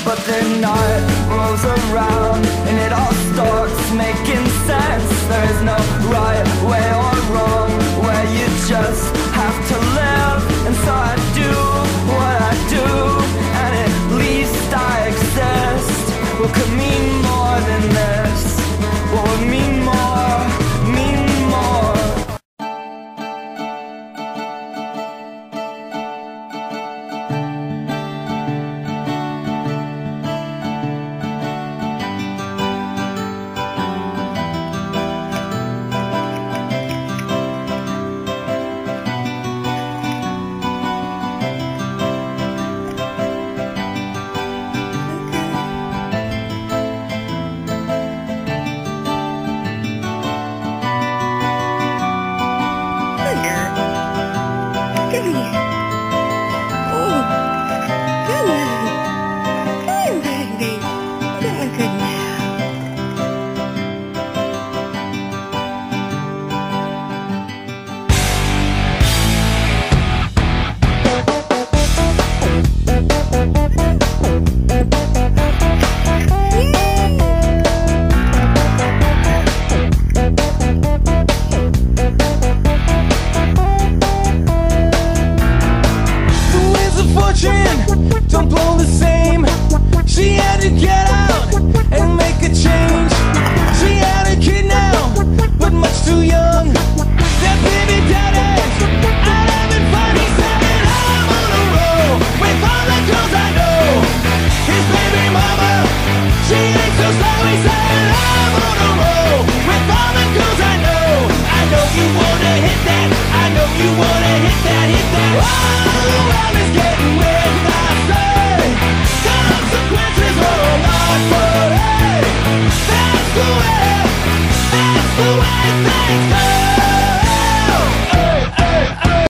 But the night rolls around and it all starts making sense. There is no right way or wrong, where you just have to live. And so I do what I do, and at least I exist. What could mean more than this? What would mean more, mean more? Don't blow the same. She had to get out and make a change. She had a kid now, but much too young. That baby daddy, out having fun. He said that I'm on a roll with all the girls I know. His baby mama, she ain't so slow. He said I'm on a roll with all the girls I know. I know you wanna hit that. I know you wanna hit that, hit that. All the world is getting weird. Consequences are not for it. That's the way things go.